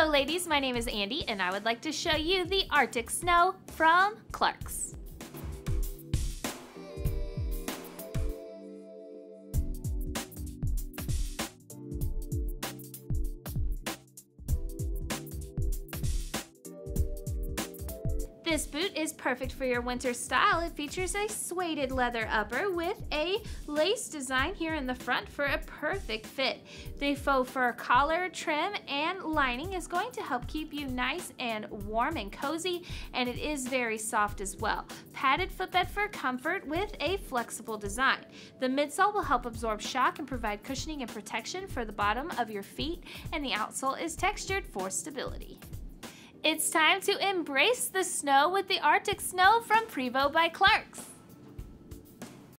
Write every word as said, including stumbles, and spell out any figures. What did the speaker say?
Hello ladies, my name is Andy and I would like to show you the Arctic Snow from Clarks. This boot is perfect for your winter style. It features a suede leather upper with a lace design here in the front for a perfect fit. The faux fur collar, trim, and lining is going to help keep you nice and warm and cozy, and it is very soft as well. Padded footbed for comfort with a flexible design. The midsole will help absorb shock and provide cushioning and protection for the bottom of your feet, and the outsole is textured for stability. It's time to embrace the snow with the Arctic Snow from Prevost by Clarks.